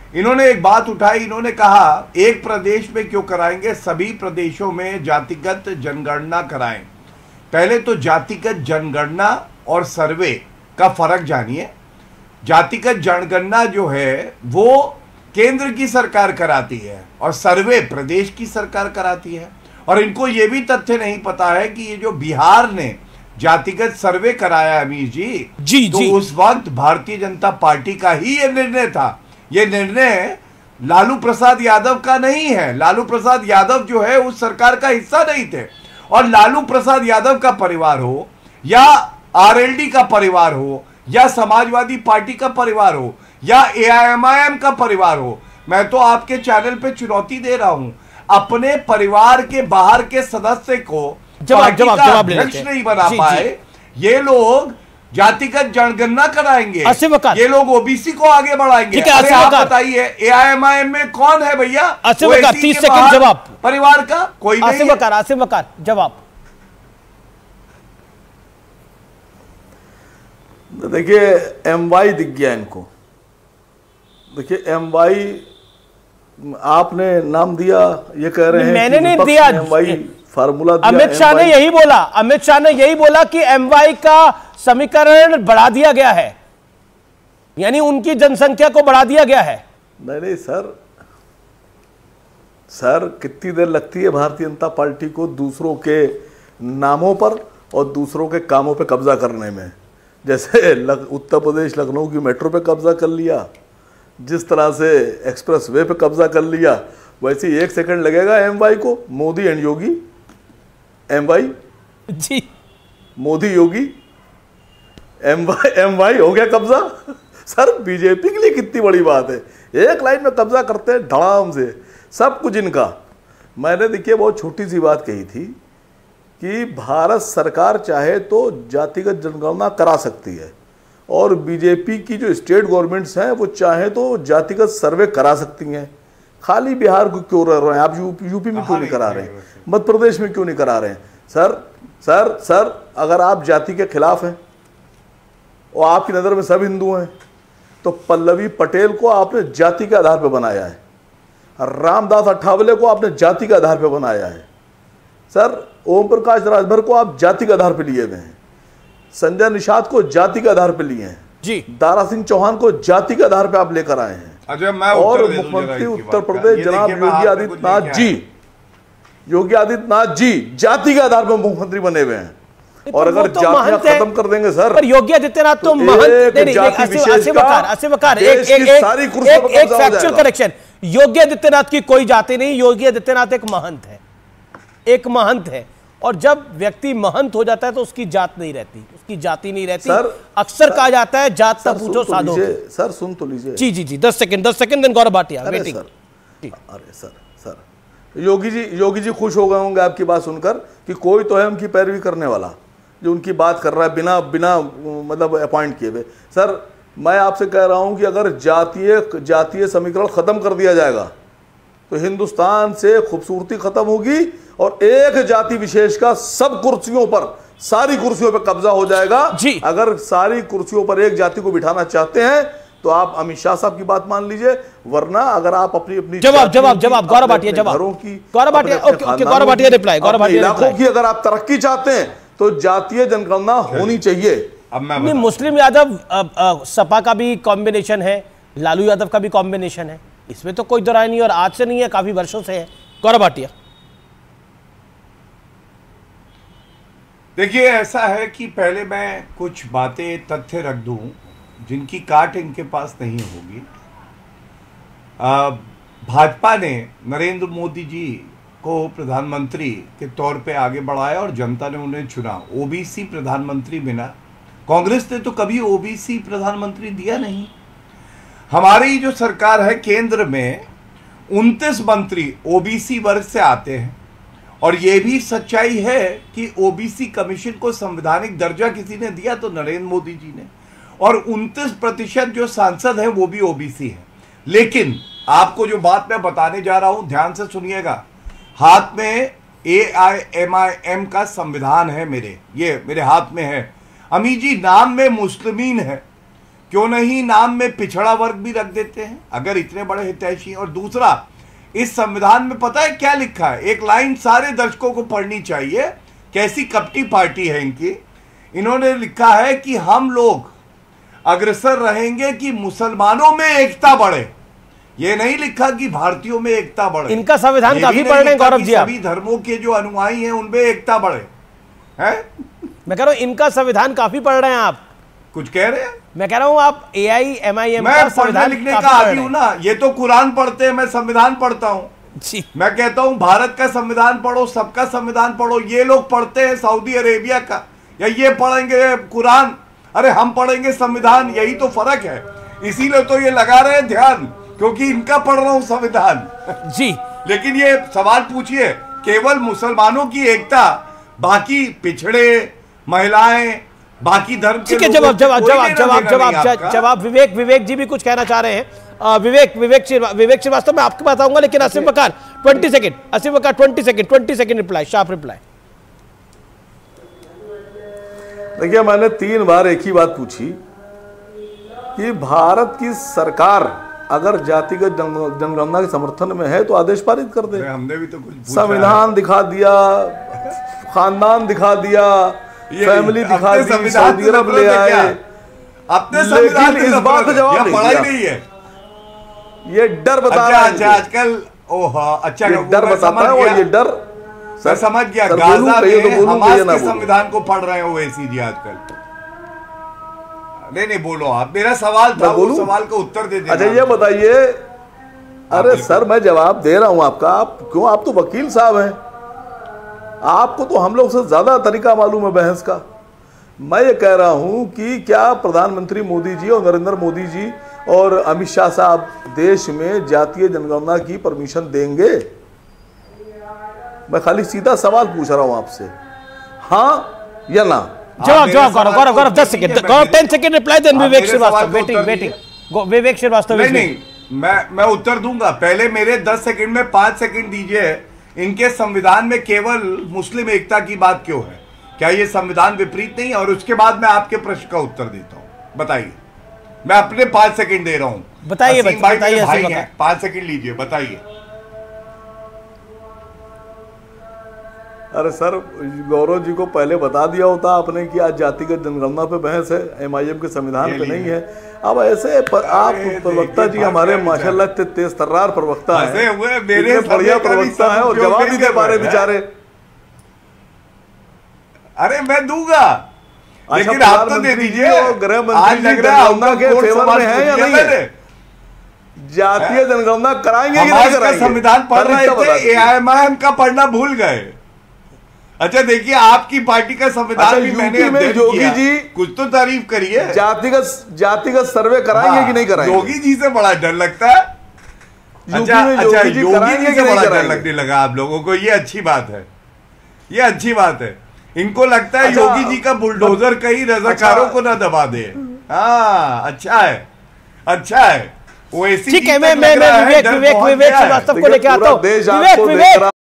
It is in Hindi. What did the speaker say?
इन्होंने एक बात उठाई, इन्होंने कहा एक प्रदेश में क्यों कराएंगे, सभी प्रदेशों में जातिगत जनगणना कराएं। पहले तो जातिगत जनगणना और सर्वे का फर्क जानिए। जातिगत जनगणना जो है वो केंद्र की सरकार कराती है और सर्वे प्रदेश की सरकार कराती है। और इनको ये भी तथ्य नहीं पता है कि ये जो बिहार ने जातिगत सर्वे कराया अमीर जी, तो उस वक्त भारतीय जनता पार्टी का ही ये निर्णय था। ये निर्णय लालू प्रसाद यादव का नहीं है। लालू प्रसाद यादव जो है उस सरकार का हिस्सा नहीं थे। और लालू प्रसाद यादव का परिवार हो या आरएलडी का परिवार हो या समाजवादी पार्टी का परिवार हो या एआईएमआईएम का परिवार हो, मैं तो आपके चैनल पे चुनौती दे रहा हूं, अपने परिवार के बाहर के सदस्य को पार्टी का अध्यक्ष नहीं बना पाए, ये लोग जातिगत जनगणना कराएंगे, ये लोग ओबीसी को आगे बढ़ाएंगे। अरे आप बताइए एआईएमआईएम में कौन है भैया? 30 सेकंड जवाब। परिवार का कोई नहीं है। आसिम वकार जवाब। देखिए एमवाई दिख गया इनको। देखिए एमवाई आपने नाम दिया, ये कह रहे हैं मैंने नहीं दिया, एमवाई फार्मूला दिया। अमित शाह ने यही बोला, अमित शाह ने यही बोला कि एमवाई का समीकरण बढ़ा दिया गया है, यानी उनकी जनसंख्या को बढ़ा दिया गया है। नहीं सर कितनी देर लगती है भारतीय जनता पार्टी को दूसरों के नामों पर और दूसरों के कामों पे कब्जा करने में। जैसे उत्तर प्रदेश लखनऊ की मेट्रो पे कब्जा कर लिया, जिस तरह से एक्सप्रेस वे पे कब्जा कर लिया, वैसे ही 1 सेकंड लगेगा एमवाई को। Modi and Yogi, MY ji, Modi Yogi, MY हो गया कब्जा। सर बीजेपी के लिए कितनी बड़ी बात है, एक लाइन में कब्जा करते हैं धड़ाम से सब कुछ इनका। मैंने देखिए बहुत छोटी सी बात कही थी कि भारत सरकार चाहे तो जातिगत जनगणना करा सकती है और बीजेपी की जो स्टेट गवर्नमेंट्स हैं वो चाहे तो जातिगत सर्वे करा सकती हैं। खाली बिहार को क्यों रह रहे हैं आप? यूपी में क्यों नहीं करा रहे हैं? मध्य प्रदेश में क्यों नहीं करा रहे हैं? सर अगर आप जाति के खिलाफ हैं और आपकी नज़र में सब हिंदू हैं तो पल्लवी पटेल को आपने जाति के आधार पर बनाया है, रामदास अठावले को आपने जाति के आधार पर बनाया है, सर ओम प्रकाश राजभर को आप जाति के आधार पर लिए हुए हैं, संजय निषाद को जाति के आधार पर लिए हैं जी, दारा सिंह चौहान को जाति के आधार पर आप लेकर आए हैं। और मुख्यमंत्री उत्तर प्रदेश जनाब योगी आदित्यनाथ जी जाति के आधार पर मुख्यमंत्री बने हुए हैं। और अगर जातियां खत्म कर देंगे सर, पर योगी आदित्यनाथ तो एक फैक्चुअल करेक्शन, योगी आदित्यनाथ की कोई जाति नहीं, योगी आदित्यनाथ एक महंत है, एक महंत है। और जब व्यक्ति महंत हो जाता है तो उसकी जात नहीं रहती, उसकी जाति नहीं रहती। अक्सर कहा जाता है जात तक पूछो साधो। सर सुन तो लीजिए। जी 10 second then Gaurav Bhatia waiting. अरे सर योगी जी खुश हो गए होंगे आपकी बात सुनकर कि कोई तो है उनकी पैरवी करने वाला जो उनकी बात कर रहा है बिना मतलब अपॉइंट किए हुए। सर मैं आपसे कह रहा हूं कि अगर जातीय समीकरण खत्म कर दिया जाएगा तो हिंदुस्तान से खूबसूरती खत्म होगी और एक जाति विशेष का सब कुर्सियों पर, सारी कुर्सियों पर कब्जा हो जाएगा जी। अगर सारी कुर्सियों पर एक जाति को बिठाना चाहते हैं तो आप अमित शाह साहब की बात मान लीजिए, वरना अगर आप अपनी जवाब गौरव भाटिया जवाब, गौरव भाटिया रिप्लाई, गौरव भाटिया इलाकों की अगर आप तरक्की चाहते हैं तो जातीय जनगणना होनी चाहिए। अब मुस्लिम यादव सपा का भी कॉम्बिनेशन है, लालू यादव का भी कॉम्बिनेशन है, इसमें तो कोई दराय नहीं और आज से नहीं है, काफी वर्षों से है। गौरव भाटिया देखिए ऐसा है कि पहले मैं कुछ बातें तथ्य रख दूं जिनकी काट इनके पास नहीं होगी। भाजपा ने नरेंद्र मोदी जी को प्रधानमंत्री के तौर पे आगे बढ़ाया और जनता ने उन्हें चुना ओबीसी प्रधानमंत्री बिना। कांग्रेस ने तो कभी ओबीसी प्रधानमंत्री दिया नहीं। हमारी जो सरकार है केंद्र में 29 मंत्री ओबीसी वर्ग से आते हैं और यह भी सच्चाई है कि ओबीसी कमीशन को संवैधानिक दर्जा किसी ने दिया तो नरेंद्र मोदी जी ने, और 29% जो सांसद हैं वो भी ओबीसी हैं। लेकिन आपको जो बात मैं बताने जा रहा हूं ध्यान से सुनिएगा, हाथ में एआईएमआईएम का संविधान है, मेरे हाथ में है। अमी जी नाम में मुस्लिमीन है, क्यों नहीं नाम में पिछड़ा वर्ग भी रख देते हैं अगर इतने बड़े हितैषी। और दूसरा, इस संविधान में पता है क्या लिखा है? एक लाइन सारे दर्शकों को पढ़नी चाहिए, कैसी कपटी पार्टी है इनकी। इन्होंने लिखा है कि हम लोग अग्रसर रहेंगे कि मुसलमानों में एकता बढ़े। ये नहीं लिखा कि भारतीयों में एकता बढ़े। इनका संविधान काफी पढ़ रहे हैं गौरव जी, सभी धर्मों के जो अनुयायी हैं उनमें एकता बढ़े है। मैं कह रहा हूं इनका संविधान काफी पढ़ रहे हैं आप। कुछ कह रहे हैं? मैं कह रहा हूं आप AIMIM मैं पढ़ने लिखने का आदी हूं ना। ये तो कुरान पढ़ते हैं, मैं संविधान पढ़ता हूं जी। मैं कहता हूं भारत का संविधान पढ़ो, सबका संविधान पढ़ो। ये लोग पढ़ते हैं सऊदी अरेबिया का, या ये पढ़ेंगे कुरान, अरे हम पढ़ेंगे संविधान। यही तो फर्क है, इसीलिए तो ये लगा रहे हैं ध्यान, क्योंकि इनका पढ़ रहा हूं संविधान जी। लेकिन ये सवाल पूछिए, केवल मुसलमानों की एकता, बाकी पिछड़े, महिलाएं, बाकी धर्म के ठीक है। जवाब विवेक जी भी कुछ कहना चाह रहे हैं। विवेक श्रीवास्तव मैं आपके पास आऊंगा, लेकिन Asif Bakar 20 second 20 second reply, sharp reply. देखिए, मैंने 3 बार एक ही बात पूछी कि भारत की सरकार अगर जातिगत जनगणना के समर्थन में है तो आदेश पारित कर दे। हमने भी तो कुछ संविधान दिखा दिया, खानदान दिखा दिया, फैमिली दिखा दी, सऊदी अरब ले आए, अपने संविधान इस बात का जवाब नहीं है। ये डर बता रहा है आजकल। अच्छा, डर बताता है, और ये डर मैं समझ गया। गाजा में हमास के संविधान को पढ़ रहे हो वैसी जी आजकल। नहीं बोलो आप, मेरा सवाल था, वो सवाल का उत्तर दे देना। अच्छा ये बताइए। अरे सर, मैं जवाब दे रहा हूं आपका। आप क्यों, आप तो वकील साहब हैं, आपको तो हम लोग से ज्यादा तरीका मालूम है बहस का। मैं ये कह रहा हूं कि क्या प्रधानमंत्री मोदी जी और नरेंद्र मोदी जी और अमित शाह साहब देश में जातीय जनगणना की परमिशन देंगे? मैं खाली सीधा सवाल पूछ रहा हूं आपसे, हाँ या ना? जवाब Gaurav 10 second, 10 second reply, then Vivek Srivastava. Waiting Vivek Srivastava. नहीं, मैं उत्तर दूंगा। पहले मेरे 10 सेकंड में 5 सेकंड दीजिए। इनके संविधान में केवल मुस्लिम एकता की बात क्यों है? क्या ये संविधान विपरीत नहीं है? और उसके बाद मैं आपके प्रश्न का उत्तर देता हूं। बताइए, मैं अपने 5 सेकंड दे रहा हूं। बताइए भाई हैं, 5 सेकंड लीजिए, बताइए। अरे सर, गौरव जी को पहले बता दिया होता आपने कि आज जातिगत जनगणना पे बहस है, MIM के संविधान पे नहीं है। अब ऐसे आप प्रवक्ता जी हमारे माशाल्लाह तेज तर्रार प्रवक्ता है, मेरे बढ़िया प्रवक्ता है, और जवाब ही दे पा रहे बेचारे। अरे मैं दूंगा, लेकिन आप तो दे दीजिए। गृह मंत्री जनगणना के फेवर में है या नहीं है? जातीय जनगणना कराएंगे कि नहीं कराएंगे? संविधान पढ़ रहे थे, AIMIM का पढ़ना भूल गए। अच्छा देखिए, आपकी पार्टी का संविधान भी मैंने अध्ययन किया। जी कुछ तो तारीफ करिए। जातिगत सर्वे कराएंगे कि नहीं कराएंगे? योगी जी से बड़ा डर लगता है। अच्छा, योगी जी से बड़ा डर लगने लगा आप लोगों को। ये अच्छी बात है, ये अच्छी बात है। इनको लगता है योगी जी का बुलडोजर कहीं रज़ाकारों को ना दबा दे। हाँ, अच्छा है, अच्छा है। वो ऐसी ठीक है। मैं विवेक श्रीवास्तव को लेकर आता हूँ। विवेक